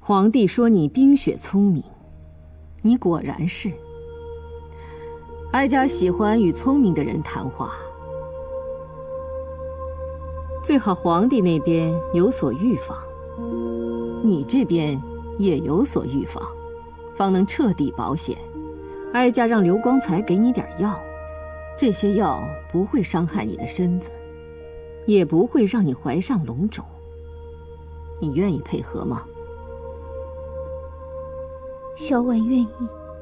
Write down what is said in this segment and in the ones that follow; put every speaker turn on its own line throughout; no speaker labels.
皇帝说你冰雪聪明，你果然是。哀家喜欢与聪明的人谈话，最好皇帝那边有所预防，你这边也有所预防，方能彻底保险。哀家让刘光才给你点药，这些药不会伤害你的身子，也不会让你怀上龙种。你愿意配合吗？
小婉愿意。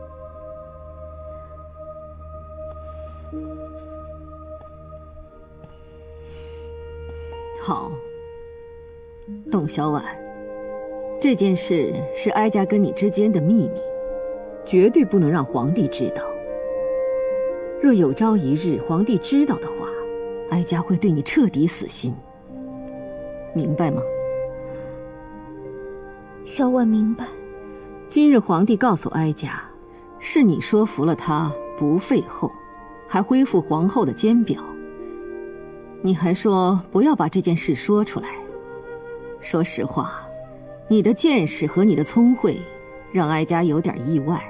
好，董小婉，这件事是哀家跟你之间的秘密，绝对不能让皇帝知道。若有朝一日皇帝知道的话，哀家会对你彻底死心，明白吗？
小婉明白。
今日皇帝告诉哀家，是你说服了他不废后，还恢复皇后的监表。你还说不要把这件事说出来。说实话，你的见识和你的聪慧让哀家有点意外，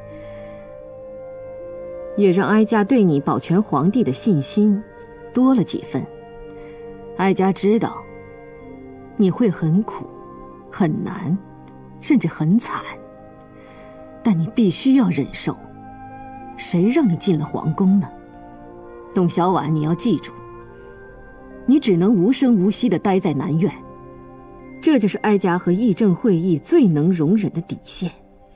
也让哀家对你保全皇帝的信心多了几分。哀家知道你会很苦很难，甚至很惨，但你必须要忍受。谁让你进了皇宫呢？董小婉，你要记住，你只能无声无息地待在南苑，这就是哀家和议政会议最能容忍的底线。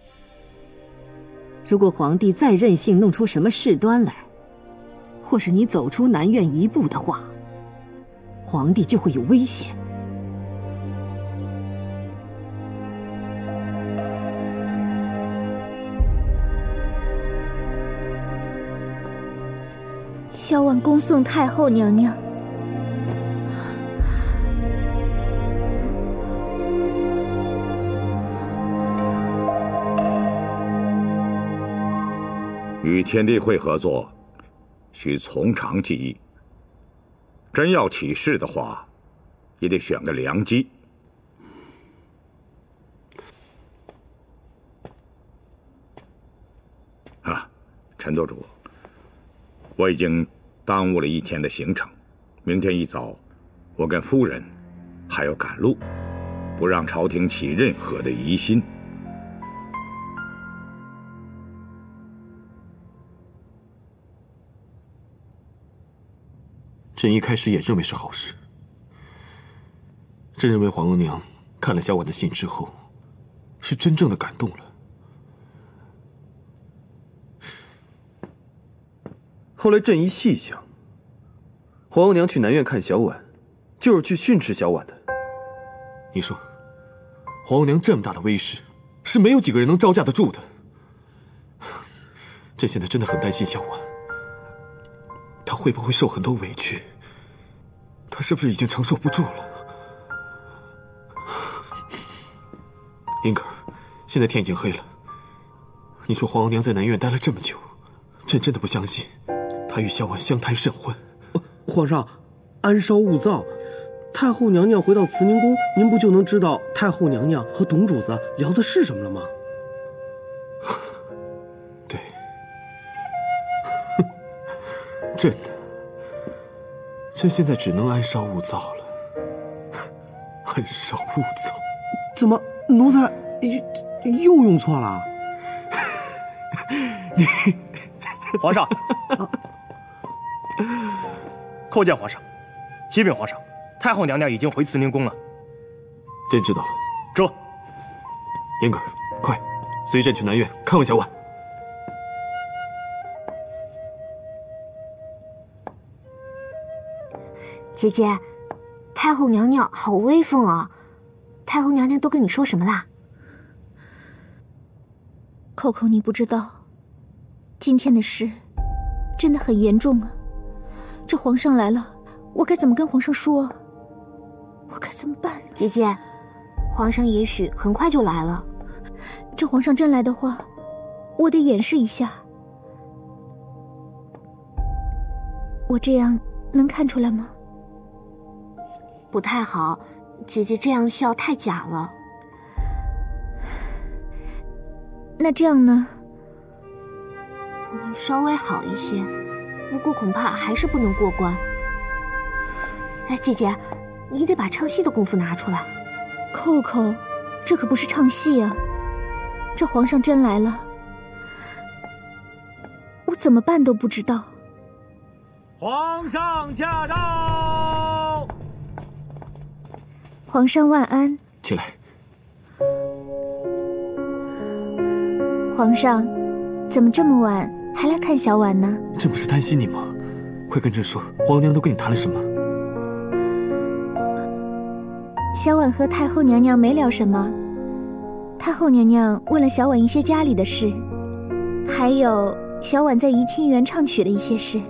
如果皇帝再任性弄出什么事端来，或是你走出南苑一步的话，皇帝就会有危险。
小婉恭送太后娘娘。
与天地会合作，需从长计议。真要起事的话，也得选个良机。陈舵主，我已经耽误了一天的行程，明天一早，我跟夫人还要赶路，不让朝廷起任何的疑心。
朕一开始也认为是好事。朕认为皇额娘看了小婉的信之后，是真正的感动了。
后来朕一细想，皇额娘去南苑看小婉，就是去训斥小婉的。
你说，皇额娘这么大的威势，是没有几个人能招架得住的。朕现在真的很担心小婉，她会不会受很多委屈？她是不是已经承受不住了？英格尔，现在天已经黑了，你说皇额娘在南苑待了这么久，朕真的不相信她与小婉相谈甚欢。
皇上，安稍勿躁。太后娘娘回到慈宁宫，您不就能知道太后娘娘和董主子聊的是什么了吗？
对，朕现在只能安稍勿躁了。安稍勿躁？
怎么，奴才又用错了？
你，
皇上，叩见皇上，启禀皇上，太后娘娘已经回慈宁宫了。
朕知道了。
这，
英格尔，快，随朕去南苑看望小婉。
姐姐，太后娘娘好威风啊！太后娘娘都跟你说什么啦？
扣扣，你不知道，今天的事真的很严重啊！这皇上来了，我该怎么跟皇上说啊？我该怎么办呢？
姐姐，皇上也许很快就来了。
这皇上真来的话，我得掩饰一下。我这样能看出来吗？
不太好，姐姐这样笑太假了。
那这样呢？
稍微好一些，不过恐怕还是不能过关。哎，姐姐，你得把唱戏的功夫拿出来。
扣扣，这可不是唱戏啊！这皇上真来了，我怎么办都不知道。
皇上驾到！
皇上万安。
起来。
皇上，怎么这么晚还来看小婉呢？
朕不是担心你吗？快跟朕说，皇娘都跟你谈了什么？
小婉和太后娘娘没聊什么，太后娘娘问了小婉一些家里的事，还有小婉在怡清园唱曲的一些事。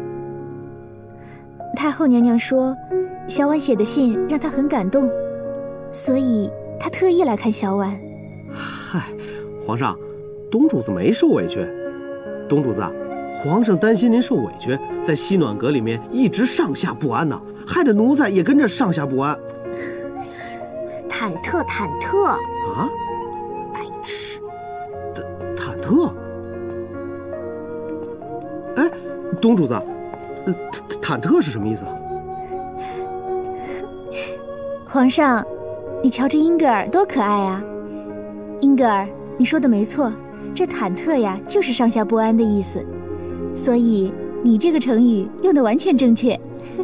太后娘娘说，小婉写的信让她很感动，所以她特意来看小婉。
嗨，皇上，董主子没受委屈。董主子啊，皇上担心您受委屈，在西暖阁里面一直上下不安呢，害得奴才也跟着上下不安。
忐忑忐忑
啊！
白痴！
忐忑？哎，董主子，忐忑是什么意思啊？
皇上，你瞧这英格尔多可爱啊！英格尔，你说的没错，这忐忑呀就是上下不安的意思，所以你这个成语用的完全正确。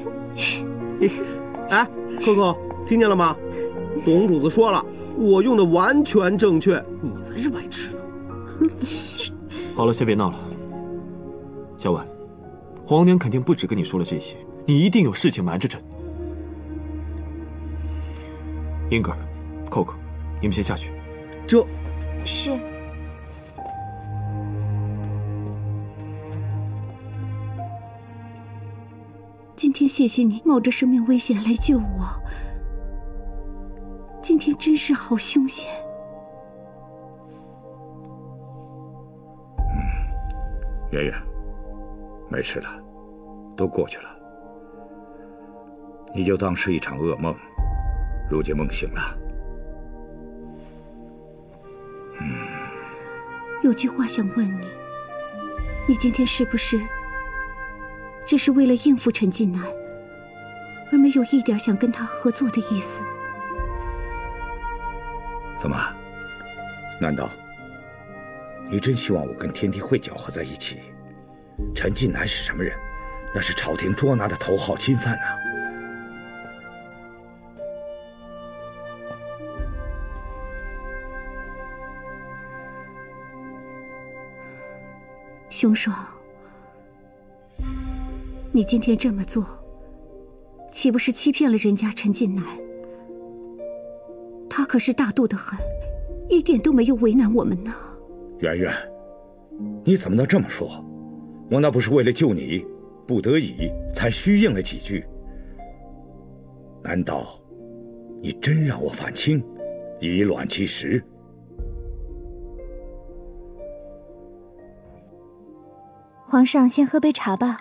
哎，扣扣，听见了吗？董主子说了，我用的完全正确，你才是白痴呢。
好了，先别闹了。小婉，皇娘肯定不止跟你说了这些，你一定有事情瞒着朕。英格尔、扣扣，你们先下去。
这
是。
今天谢谢你冒着生命危险来救我，今天真是好凶险。
圆圆，没事了，都过去了，你就当是一场噩梦，如今梦醒了。
有句话想问你，你今天是不是只是为了应付陈近南，而没有一点想跟他合作的意思？
怎么？难道你真希望我跟天地会搅和在一起？陈近南是什么人？那是朝廷捉拿的头号钦犯啊！
熊爽，你今天这么做，岂不是欺骗了人家陈近南？他可是大度的很，一点都没有为难我们呢。
圆圆，你怎么能这么说？我那不是为了救你，不得已才虚应了几句。难道你真让我反清，以卵击石？
皇上，先喝杯茶吧。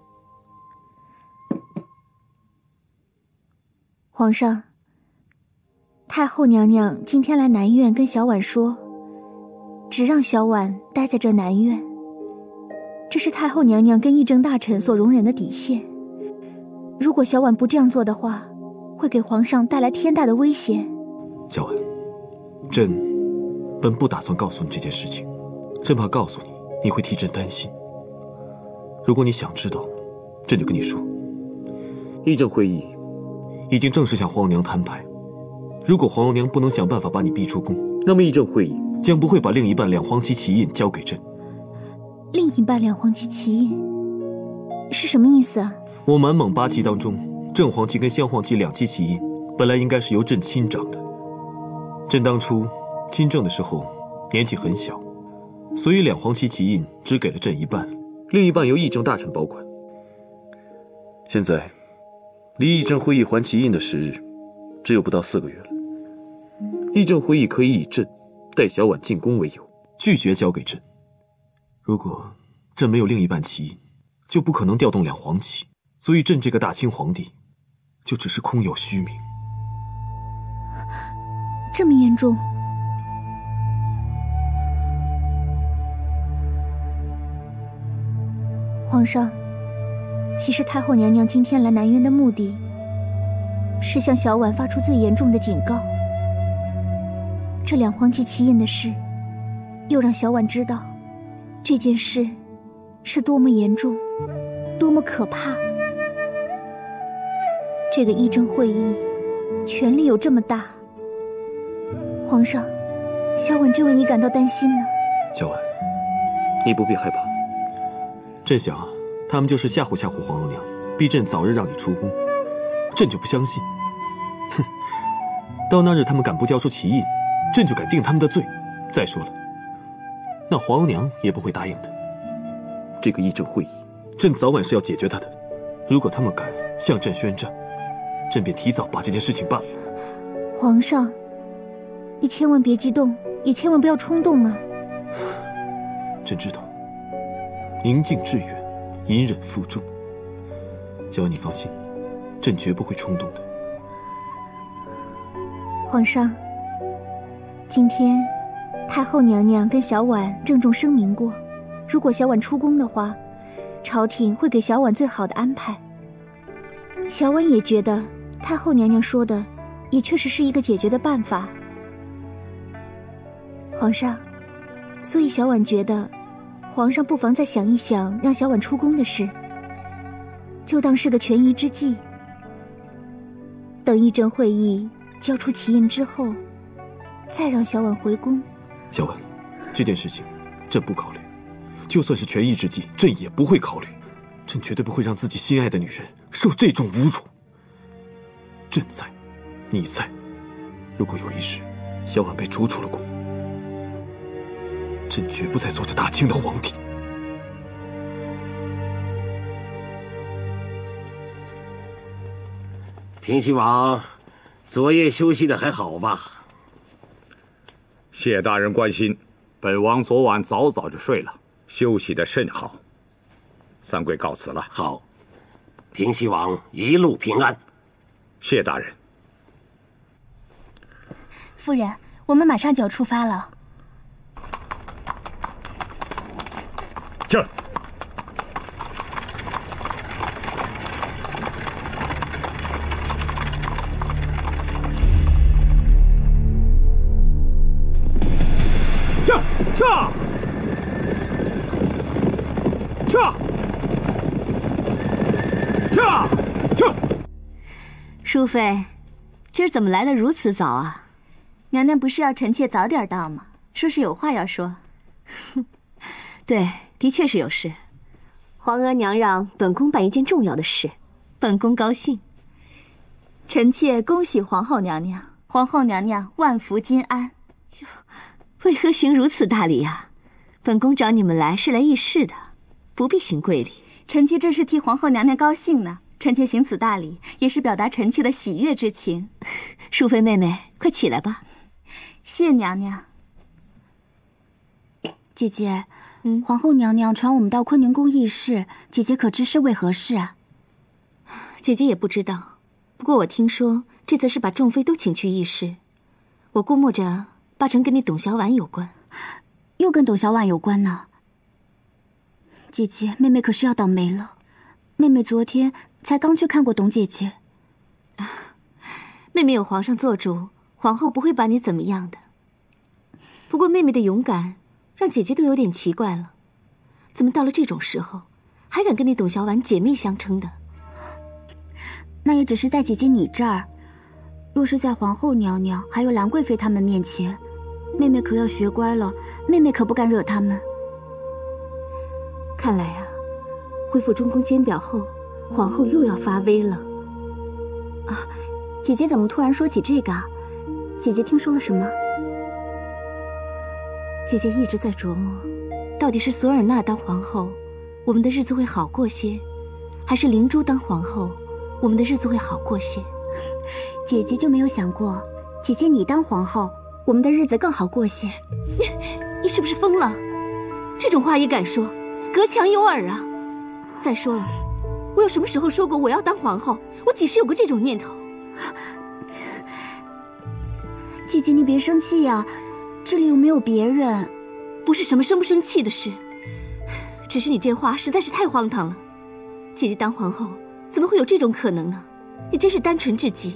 皇上，太后娘娘今天来南院跟小婉说，只让小婉待在这南院，这是太后娘娘跟议政大臣所容忍的底线。如果小婉不这样做的话，会给皇上带来天大的危险。
小婉，朕本不打算告诉你这件事情，朕怕告诉你，你会替朕担心。如果你想知道，朕就跟你说，议政会议已经正式向皇娘摊牌。如果皇娘不能想办法把你逼出宫，那么议政会议将不会把另一半两黄旗旗印交给朕。
另一半两黄旗旗印是什么意思啊？
我满蒙8旗当中，正黄旗跟镶黄旗2旗旗印本来应该是由朕亲掌的。朕当初亲政的时候年纪很小，所以两黄旗旗印只给了朕一半，另一半由议政大臣保管。现在离议政会议还旗印的时日只有不到4个月了。议政会议可以以朕带小婉进宫为由，拒绝交给朕。如果朕没有另一半旗印，就不可能调动两黄旗，所以朕这个大清皇帝就只是空有虚名。
这么严重？ 皇上，其实太后娘娘今天来南苑的目的，是向小婉发出最严重的警告。这两黄旗旗印的事，又让小婉知道，这件事是多么严重，多么可怕。这个议政会议，权力有这么大。皇上，小婉真为你感到担心呢。
小婉，你不必害怕。朕想啊，他们就是吓唬吓唬皇后娘，逼朕早日让你出宫。朕就不相信。哼，到那日他们敢不交出旗印，朕就敢定他们的罪。再说了，那皇后娘也不会答应的。这个议政会议，朕早晚是要解决他的。如果他们敢向朕宣战，朕便提早把这件事情办了。
皇上，你千万别激动，也千万不要冲动啊。
朕知道，宁静致远，隐忍负重。小婉，你放心，朕绝不会冲动的。
皇上，今天太后娘娘跟小婉郑重声明过，如果小婉出宫的话，朝廷会给小婉最好的安排。小婉也觉得太后娘娘说的也确实是一个解决的办法。皇上，所以小婉觉得皇上不妨再想一想让小婉出宫的事，就当是个权宜之计。等议政会议交出旗印之后，再让小婉回宫。
小婉，这件事情朕不考虑，就算是权宜之计，朕也不会考虑。朕绝对不会让自己心爱的女人受这种侮辱。朕在，你在，如果有一日小婉被逐出了宫，朕绝不再做这大清的皇帝。
平西王，昨夜休息的还好吧？
谢大人关心，本王昨晚早就睡了，休息得甚好。三贵告辞了。
好，平西王一路平安。
谢大人。
夫人，我们马上就要出发了。
这。
淑妃，今儿怎么来得如此早啊？
娘娘不是要臣妾早点到吗？说是有话要说。
对，的确是有事。皇额娘让本宫办一件重要的事，本宫高兴。
臣妾恭喜皇后娘娘，皇后娘娘万福金安。
哟，为何行如此大礼啊？本宫找你们来是来议事的，不必行贵礼。
臣妾这是替皇后娘娘高兴呢。臣妾行此大礼，也是表达臣妾的喜悦之情。
淑妃妹妹，快起来吧。
谢娘娘。
姐姐，皇后娘娘传我们到坤宁宫议事，姐姐可知是为何事啊？
姐姐也不知道，不过我听说这次是把众妃都请去议事，我估摸着八成跟你董小婉有关。
又跟董小婉有关呢？姐姐，妹妹可是要倒霉了。妹妹昨天才刚去看过董姐姐。
妹妹有皇上做主，皇后不会把你怎么样的。不过妹妹的勇敢让姐姐都有点奇怪了，怎么到了这种时候还敢跟你董小婉姐妹相称的？
那也只是在姐姐你这儿，若是在皇后娘娘还有兰贵妃他们面前，妹妹可要学乖了，妹妹可不敢惹他们。
看来啊，恢复中宫监表后，皇后又要发威了。
啊，姐姐怎么突然说起这个啊？姐姐听说了什么？
姐姐一直在琢磨，到底是索尔纳当皇后，我们的日子会好过些，还是灵珠当皇后，我们的日子会好过些？
姐姐就没有想过，姐姐你当皇后，我们的日子更好过些。
你是不是疯了？这种话也敢说，隔墙有耳啊！再说了，我有什么时候说过我要当皇后？我几时有过这种念头？
姐姐你别生气呀，这里又没有别人。
不是什么生不生气的事，
只是你这话实在是太荒唐了。姐姐当皇后，怎么会有这种可能呢？你真是单纯至极。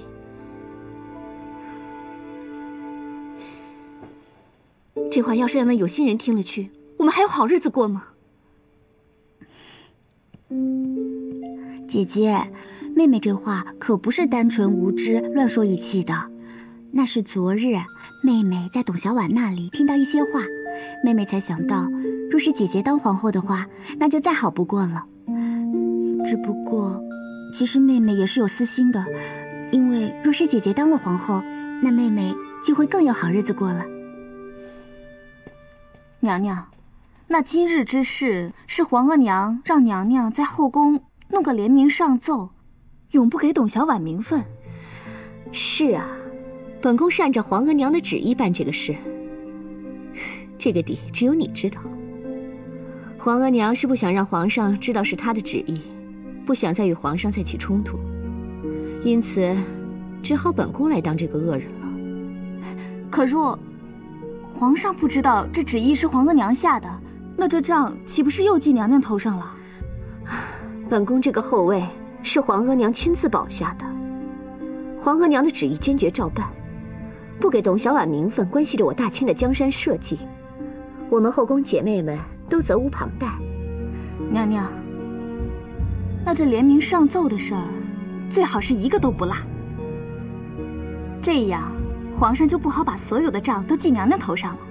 这话要是让那有心人听了去，我们还有好日子过吗？
姐姐，妹妹这话可不是单纯无知乱说一气的，那是昨日妹妹在董小宛那里听到一些话，妹妹才想到，若是姐姐当皇后的话，那就再好不过了。只不过，其实妹妹也是有私心的，因为若是姐姐当了皇后，那妹妹就会更有好日子过了。
娘娘，那今日之事是皇额娘让娘娘在后宫弄个联名上奏，永不给董小宛名分。
是啊，本宫是按照皇额娘的旨意办这个事，这个底只有你知道。皇额娘是不想让皇上知道是她的旨意，不想再与皇上再起冲突，因此只好本宫来当这个恶人了。
可若皇上不知道这旨意是皇额娘下的，那这账岂不是又记娘娘头上了？
本宫这个后位是皇额娘亲自保下的，皇额娘的旨意坚决照办，不给董小宛名分，关系着我大清的江山社稷，我们后宫姐妹们都责无旁贷。
娘娘，那这联名上奏的事儿，最好是一个都不落，这样皇上就不好把所有的账都记娘娘头上了。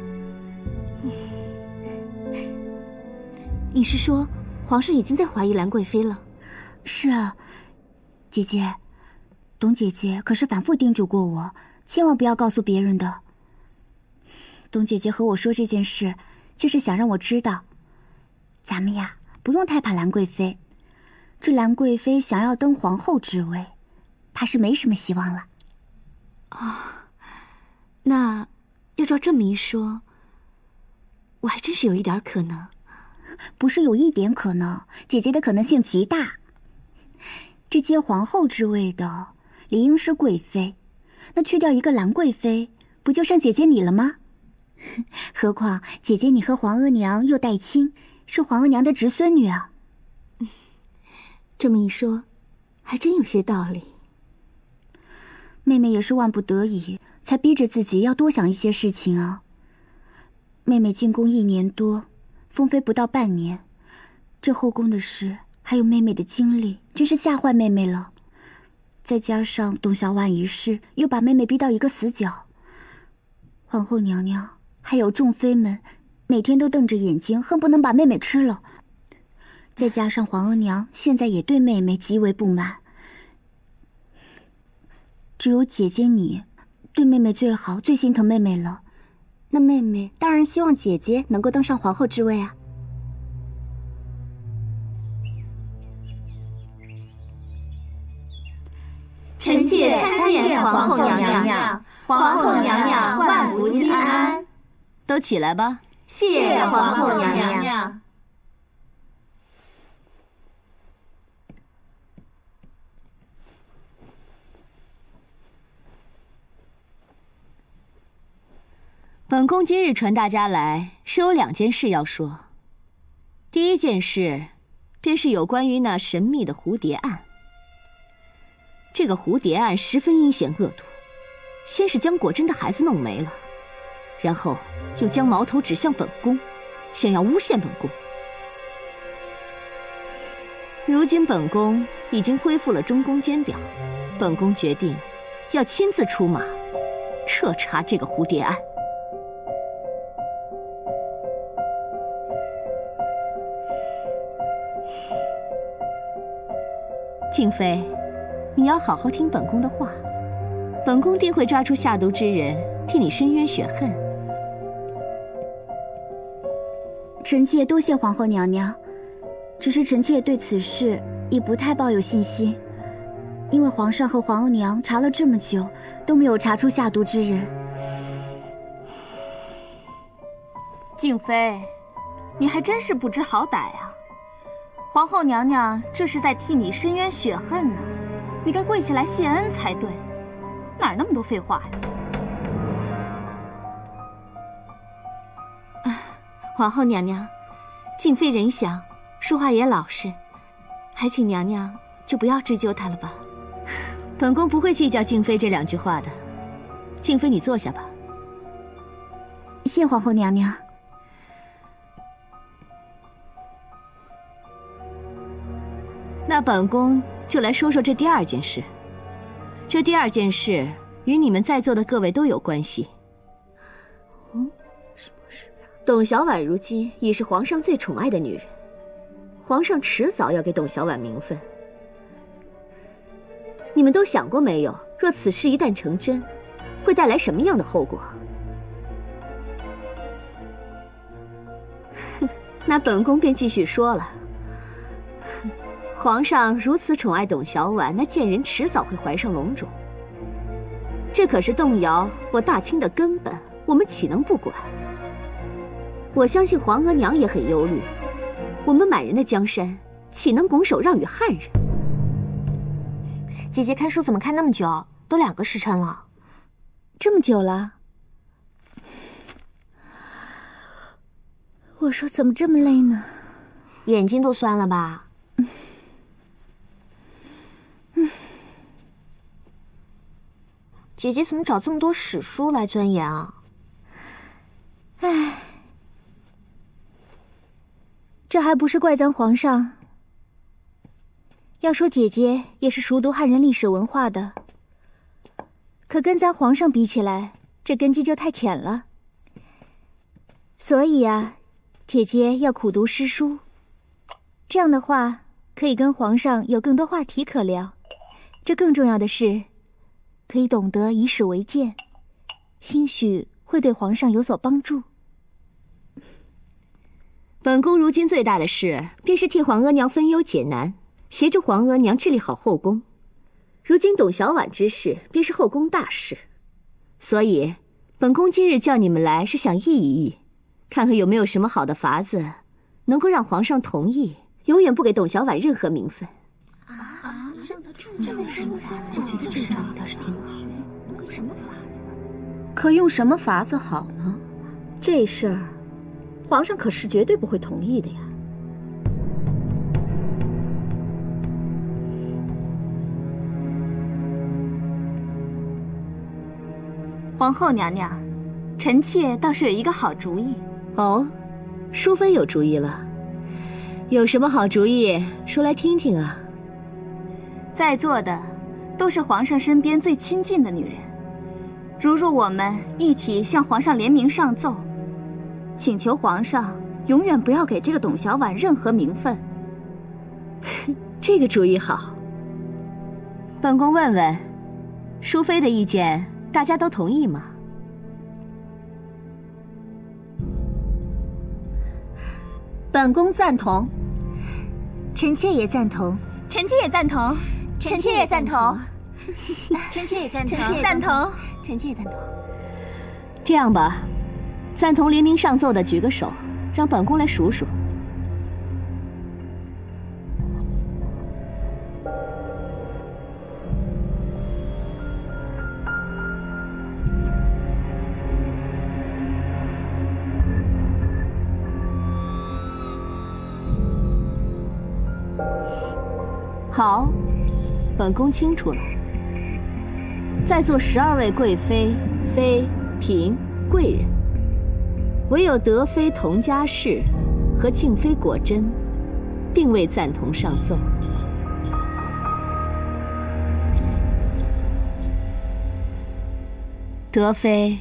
你是说皇上已经在怀疑兰贵妃了？
是啊，姐姐，董姐姐可是反复叮嘱过我，千万不要告诉别人的。董姐姐和我说这件事，就是想让我知道，咱们呀不用太怕兰贵妃，这兰贵妃想要登皇后之位，怕是没什么希望了。
那要照这么一说，我还真是有一点可能。
不是有一点可能，姐姐的可能性极大。这接皇后之位的理应是贵妃，那去掉一个兰贵妃，不就剩姐姐你了吗？何况姐姐你和皇额娘又带亲，是皇额娘的侄孙女啊。
这么一说，还真有些道理。
妹妹也是万不得已，才逼着自己要多想一些事情啊。妹妹进宫1年多，封妃不到半年，这后宫的事还有妹妹的经历，真是吓坏妹妹了。再加上董小宛一事，又把妹妹逼到一个死角。皇后娘娘还有众妃们，每天都瞪着眼睛，恨不能把妹妹吃了。再加上皇额娘现在也对妹妹极为不满，只有姐姐你对妹妹最好，最心疼妹妹了。
那妹妹当然希望姐姐能够登上皇后之位啊。
臣妾参见皇后娘娘，皇后娘娘万福金安。
都起来吧。
谢皇后娘娘。
本宫今日传大家来，是有2件事要说。第一件事，便是有关于那神秘的蝴蝶案。这个蝴蝶案十分阴险恶毒，先是将果真的孩子弄没了，然后又将矛头指向本宫，想要诬陷本宫。如今本宫已经恢复了中宫监表，本宫决定要亲自出马，彻查这个蝴蝶案。静妃，你要好好听本宫的话，本宫定会抓出下毒之人，替你伸冤雪恨。
臣妾多谢皇后娘娘，只是臣妾对此事已不太抱有信心，因为皇上和皇额娘查了这么久，都没有查出下毒之人。
静妃，你还真是不知好歹啊！皇后娘娘这是在替你伸冤雪恨呢，你该跪下来谢恩才对，哪儿那么多废话呀？
皇后娘娘，静妃人想， 说话也老实，还请娘娘就不要追究他了吧。本宫不会计较静妃这2句话的。静妃，你坐下吧。
谢皇后娘娘。
那本宫就来说说这第2件事。这第2件事与你们在座的各位都有关系。什么事呀？董小宛如今已是皇上最宠爱的女人，皇上迟早要给董小宛名分。你们都想过没有，若此事一旦成真，会带来什么样的后果？那本宫便继续说了。皇上如此宠爱董小宛，那贱人迟早会怀上龙种，这可是动摇我大清的根本，我们岂能不管？我相信皇额娘也很忧虑，我们满人的江山岂能拱手让与汉人？
姐姐看书怎么看那么久？都2个时辰了。这么久了？我说怎么这么累呢？眼睛都酸了吧？姐姐怎么找这么多史书来钻研啊？唉，这还不是怪咱皇上。要说姐姐也是熟读汉人历史文化的，可跟咱皇上比起来，这根基就太浅了。所以啊，姐姐要苦读诗书，这样的话可以跟皇上有更多话题可聊。这更重要的是，可以懂得以史为鉴，兴许会对皇上有所帮助。
本宫如今最大的事，便是替皇额娘分忧解难，协助皇额娘治理好后宫。如今董小宛之事，便是后宫大事，所以本宫今日叫你们来，是想议一议，看看有没有什么好的法子，能够让皇上同意，永远不给董小宛任何名分。
可用什么法子好呢？这事儿，皇上可是绝对不会同意的呀。
皇后娘娘，臣妾倒是有一个好主意。
哦，淑妃有主意了，有什么好主意说来听听啊？
在座的都是皇上身边最亲近的女人，如若我们一起向皇上联名上奏，请求皇上永远不要给这个董小宛任何名分。
这个主意好。本宫问问，淑妃的意见大家都同意吗？
本宫赞同。
臣妾也赞同。
臣妾也赞同。臣妾也赞同。
臣妾也赞同。
臣妾也赞同。
臣妾也赞同。
这样吧，赞同联名上奏的举个手，让本宫来数数。好，本宫清楚了。在座12位贵妃、妃、嫔、贵人，唯有德妃佟佳氏和静妃果真，并未赞同上奏。德妃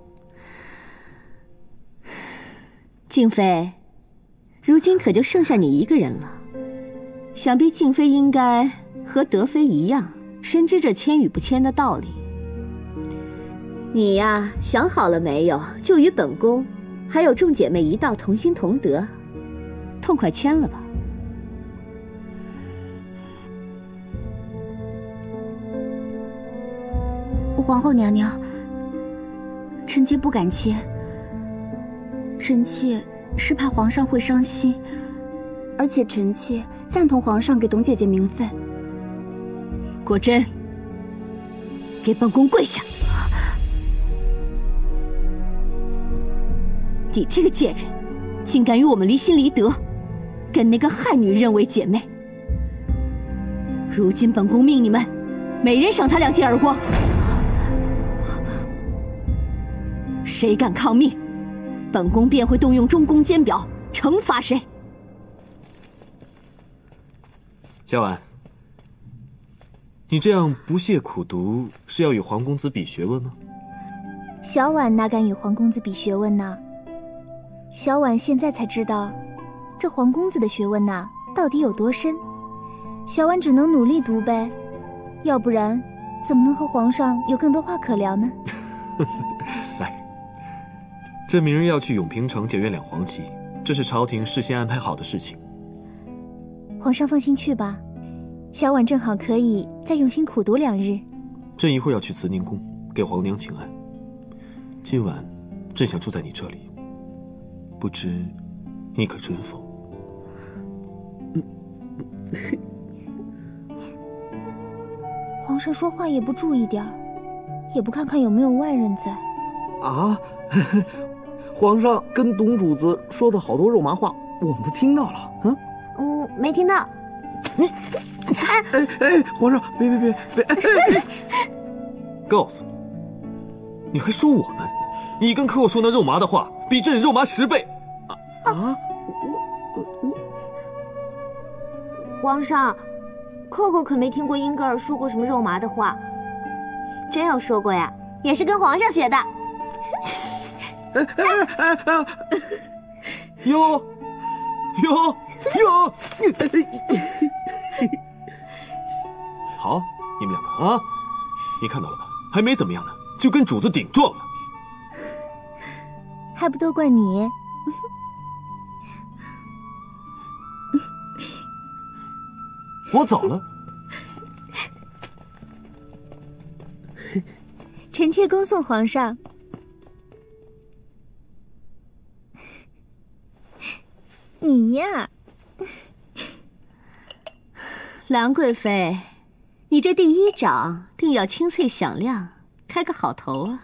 静妃，如今可就剩下你一个人了。想必静妃应该和德妃一样，深知这签与不签的道理。你呀，想好了没有？就与本宫还有众姐妹一道同心同德，痛快签了吧。
皇后娘娘，臣妾不敢签。臣妾是怕皇上会伤心，而且臣妾赞同皇上给董姐姐名分。
果真，给本宫跪下！你这个贱人，竟敢与我们离心离德，跟那个汉女人为姐妹。如今本宫命你们，每人赏他2记耳光。谁敢抗命，本宫便会动用中宫监表惩罚谁。
小婉，你这样不懈苦读，是要与皇公子比学问吗？
小婉哪敢与皇公子比学问呢？小婉现在才知道，这皇公子的学问呐，到底有多深。小婉只能努力读呗，要不然怎么能和皇上有更多话可聊呢？
来，朕明日要去永平城检阅2黄旗，这是朝廷事先安排好的事情。
皇上放心去吧，小婉正好可以再用心苦读2日。
朕一会儿要去慈宁宫给皇娘请安，今晚朕想住在你这里，不知你可准否？
皇上说话也不注意点儿，也不看看有没有外人在。
啊，皇上跟董主子说的好多肉麻话，我们都听到了。
没听到。
你，皇上，别！
告诉你，你还说我们？你跟扣说那肉麻的话，比朕肉麻10倍。
我，
皇上，扣扣可没听过英格尔说过什么肉麻的话。真要说过呀，也是跟皇上学的。
哟，好，你们2个啊，你看到了吧？还没怎么样呢，就跟主子顶撞了，
还不都怪你？
我走了。
臣妾恭送皇上。你呀，
兰贵妃，你这第1掌定要清脆响亮，开个好头啊！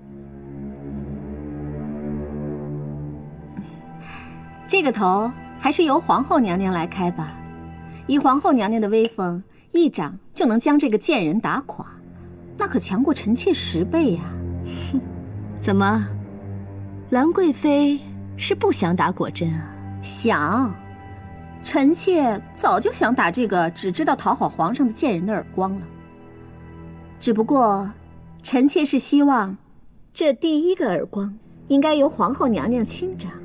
这个头还是由皇后娘娘来开吧。以皇后娘娘的威风，1掌就能将这个贱人打垮，那可强过臣妾10倍呀！
怎么，兰贵妃是不想打果真啊？
想，臣妾早就想打这个只知道讨好皇上的贱人的耳光了。只不过，臣妾是希望，这第1个耳光应该由皇后娘娘亲掌。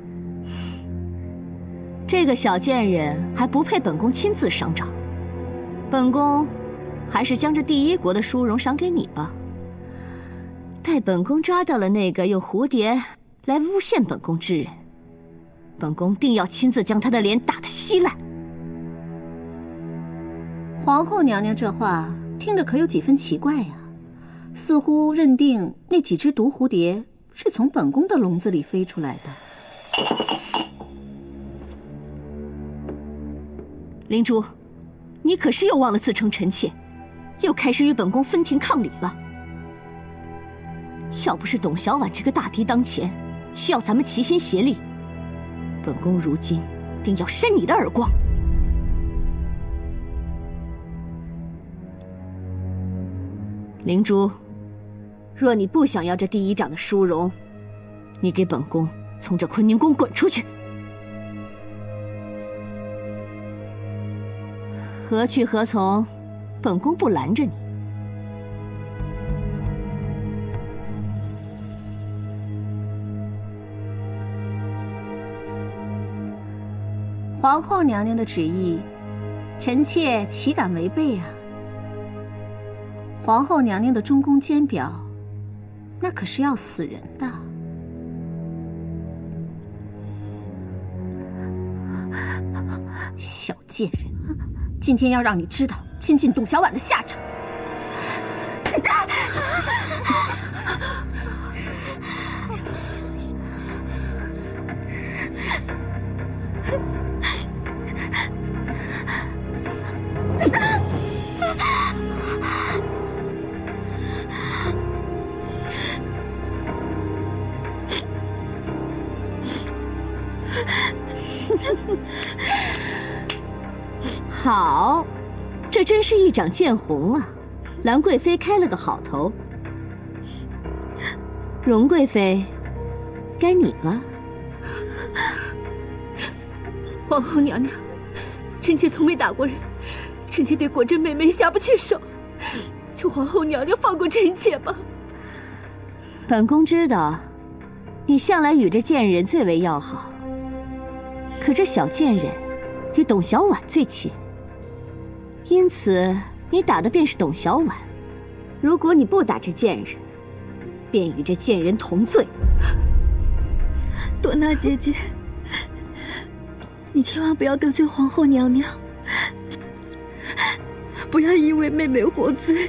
这个小贱人还不配本宫亲自赏掌，本宫还是将这第1国的殊荣赏给你吧。待本宫抓到了那个用蝴蝶来诬陷本宫之人，本宫定要亲自将他的脸打得稀烂。
皇后娘娘这话听着可有几分奇怪呀，似乎认定那几只毒蝴蝶是从本宫的笼子里飞出来的。
灵珠，你可是又忘了自称臣妾，又开始与本宫分庭抗礼了。要不是董小婉这个大敌当前，需要咱们齐心协力，本宫如今定要扇你的耳光。灵珠，若你不想要这第1掌的殊荣，你给本宫从这坤宁宫滚出去！何去何从，本宫不拦着你。
皇后娘娘的旨意，臣妾岂敢违背啊？皇后娘娘的中宫监表，那可是要死人的。小贱人，今天要让你知道亲近董小宛的下场。
好，这真是一掌见红啊！兰贵妃开了个好头。荣贵妃，该你了。
皇后娘娘，臣妾从没打过人，臣妾对果真妹妹下不去手，求皇后娘娘放过臣妾吧。
本宫知道，你向来与这贱人最为要好，可这小贱人与董小宛最亲。因此，你打的便是董小宛。如果你不打这贱人，便与这贱人同罪。
朵娜姐姐，你千万不要得罪皇后娘娘，不要因为妹妹获罪。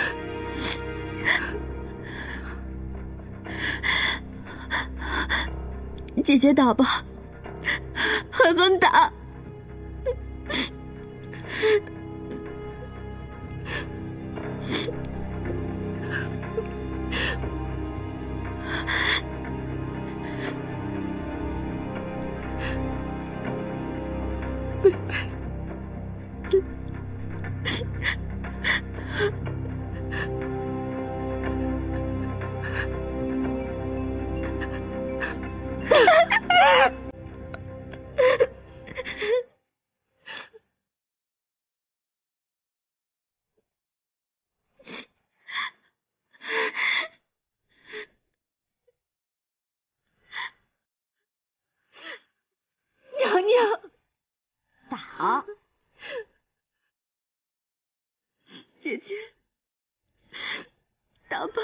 姐姐打吧，狠狠打。妹妹，娘娘，
打！
姐姐，打吧。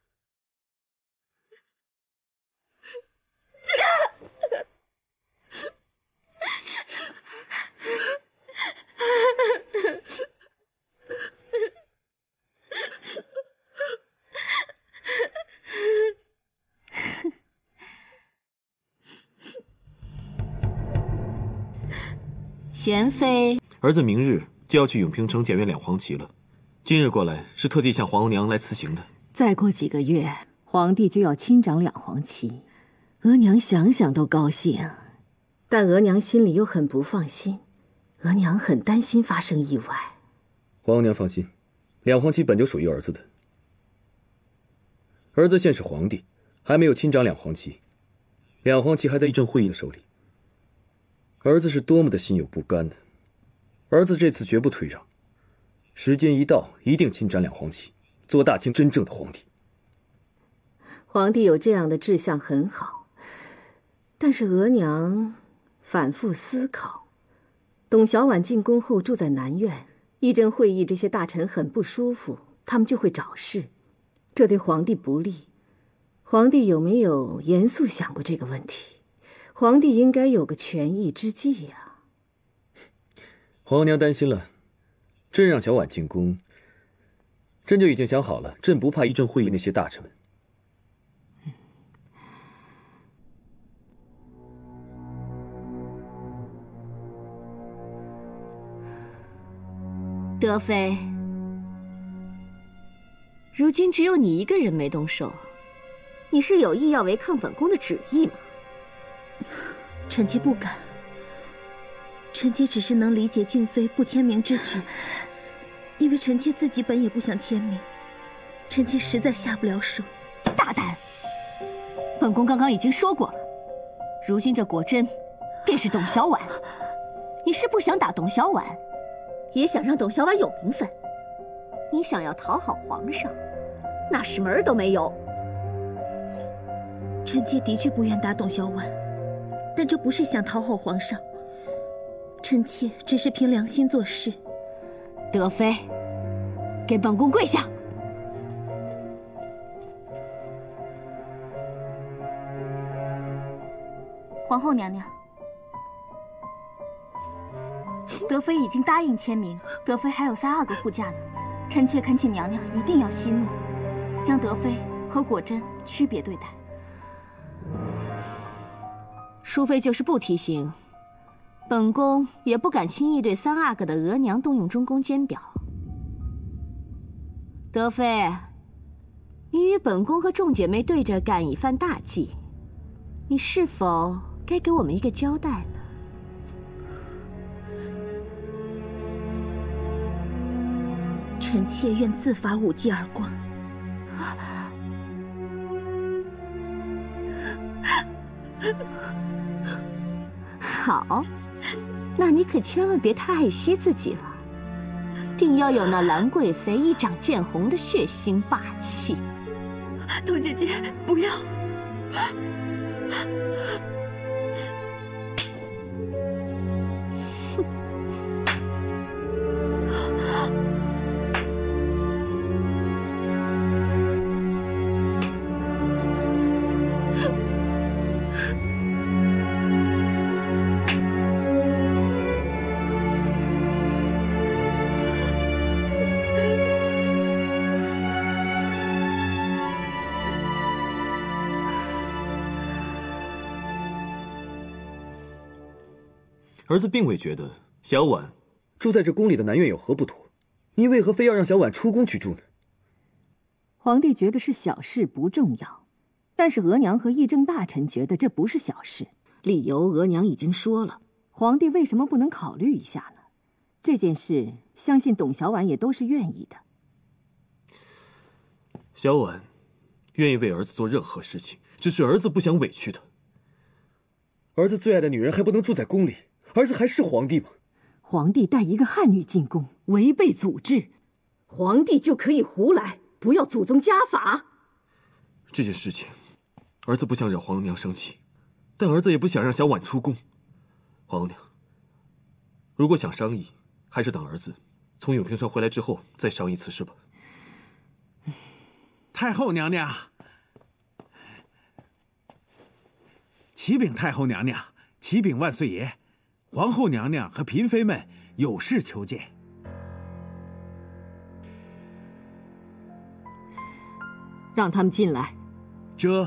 贤妃，
儿子明日就要去永平城检阅两黄旗了，今日过来是特地向皇后娘来辞行的。
再过几个月，皇帝就要亲掌两黄旗，额娘想想都高兴，但额娘心里又很不放心，额娘很担心发生意外。
皇后娘放心，两黄旗本就属于儿子的，儿子现是皇帝，还没有亲掌两黄旗，两黄旗还在议政会议的手里。儿子是多么的心有不甘呢！儿子这次绝不退让，时间一到，一定亲掌两黄旗，做大清真正的皇帝。
皇帝有这样的志向很好，但是额娘反复思考，董小宛进宫后住在南院，议政会议这些大臣很不舒服，他们就会找事，这对皇帝不利。皇帝有没有严肃想过这个问题？皇帝应该有个权宜之计呀。
皇后娘担心了，朕让小婉进宫，朕就已经想好了，朕不怕议政会议那些大臣们。
德妃，如今只有你一个人没动手，你是有意要违抗本宫的旨意吗？
臣妾不敢，臣妾只是能理解静妃不签名之举，因为臣妾自己本也不想签名，臣妾实在下不了手。
大胆！本宫刚刚已经说过了，如今这果真便是董小宛，你是不想打董小宛，也想让董小宛有名分，你想要讨好皇上，那是门儿都没有。
臣妾的确不愿打董小宛，但这不是想讨好皇上， 臣妾只是凭良心做事。
德妃，给本宫跪下！
皇后娘娘，德妃已经答应签名，德妃还有32个护驾呢。臣妾恳请娘娘一定要息怒，将德妃和果真区别对待。
淑妃就是不提醒，本宫也不敢轻易对32个的额娘动用中宫监表。德妃，你与本宫和众姐妹对着干一番大计，你是否该给我们一个交代呢？
臣妾愿自罚5记耳光。
好，那你可千万别太爱惜自己了，定要有那兰贵妃一掌见红的血腥霸气。
童姐姐，不要！
儿子并未觉得小婉
住在这宫里的南院有何不妥，你为何非要让小婉出宫去住呢？
皇帝觉得是小事不重要，但是额娘和议政大臣觉得这不是小事，理由额娘已经说了，皇帝为什么不能考虑一下呢？这件事相信董小婉也都是愿意的。
小婉愿意为儿子做任何事情，只是儿子不想委屈她。
儿子最爱的女人还不能住在宫里，儿子还是皇帝吗？
皇帝带一个汉女进宫，违背祖制，皇帝就可以胡来，不要祖宗家法。
这件事情，儿子不想惹皇额娘生气，但儿子也不想让小婉出宫。皇额娘，如果想商议，还是等儿子从永平城回来之后再商议此事吧。
太后娘娘，启禀太后娘娘，启禀万岁爷，皇后娘娘和嫔妃们有事求见。
让他们进来。
这。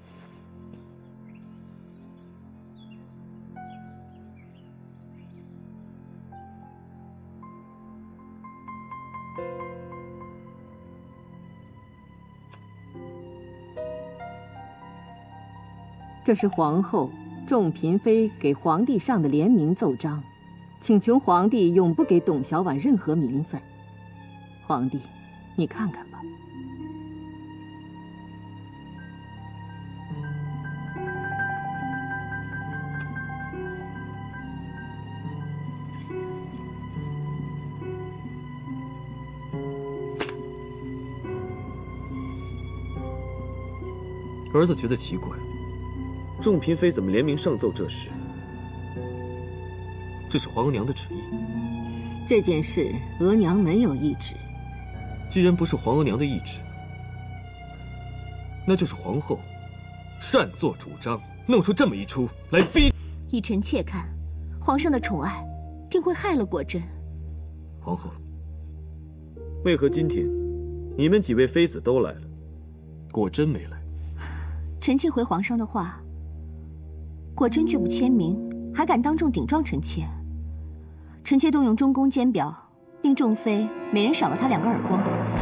这是皇后、众嫔妃给皇帝上的联名奏章，请求皇帝永不给董小婉任何名分。皇帝，你看看吧。
儿子觉得奇怪，众嫔妃怎么联名上奏这事？这是皇额娘的旨意。
这件事额娘没有懿旨。
既然不是皇额娘的懿旨，那就是皇后擅作主张，弄出这么一出来逼。
依臣妾看，皇上的宠爱定会害了果真。
皇后，为何今天你们几位妃子都来了，果真没来？
臣妾回皇上的话，果真拒不签名，还敢当众顶撞臣妾。臣妾动用中宫监表，令众妃每人赏了他2个耳光。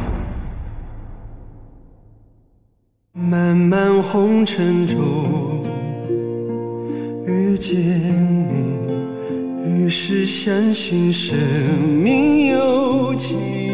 漫漫红尘中遇见你，于是相信生命有情。